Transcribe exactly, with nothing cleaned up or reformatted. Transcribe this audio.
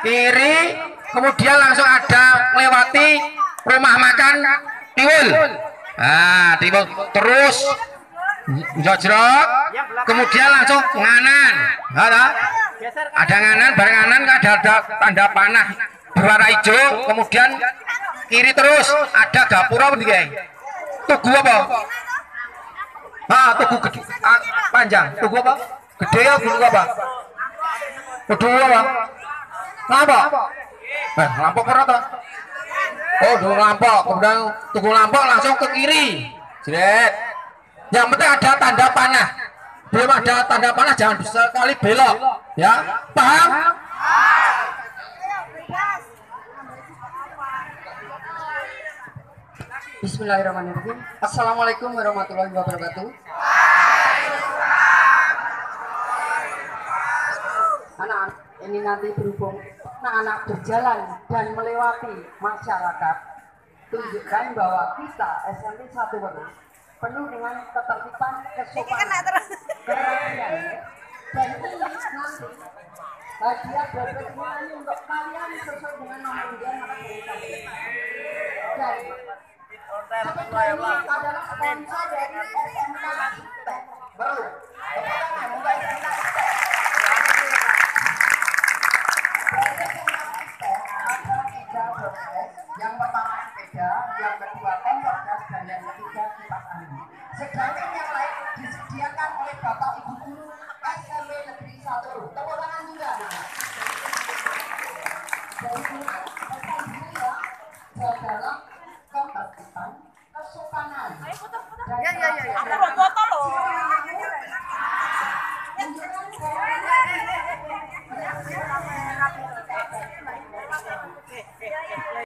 kiri, kemudian langsung ada melewati rumah makan Tiwul. Nah, Tiwul terus jojrok, kemudian langsung nganan. Ada, ada nganan, bareng nganan ada, ada tanda panah berwarna hijau, kemudian kiri terus ada gapura begini. Tugu apa? Ah, tugu gede, ah, panjang. Tugu apa? Gede ya, gunung apa? Tugu apa? Lampok. Eh, lampok apa tuh? Oh, tugu lampok. Kemudian tugu lampok langsung ke kiri. Jret. Yang penting ada tanda panah. Belum ada tanda panah jangan sekali belok. Ya, paham? Bismillahirrahmanirrahim. Assalamualaikum warahmatullahi wabarakatuh. Anak-anak ini nanti berhubung anak-anak berjalan dan melewati masyarakat, tunjukkan bahwa kita S M P satu Wedus penuh dengan ketertiban, kesopanan, kerapian, dan ini nanti hadiah berbeda ini untuk kalian sesuai dengan nomor undian yang akan dan sebenarnya ini adalah sponsor dari S M K Iptek. Baru yang pertama sepeda, yang kedua kompor gas, dan yang ketiga kipas angin. Sedangkan yang lain disediakan oleh Bapak Ibu Guru S M P Negeri satu. Tepuk tangan juga. Jadi pesan saya adalah ketertiban, kesopanan. Ya ya ya. Aku mau foto loh.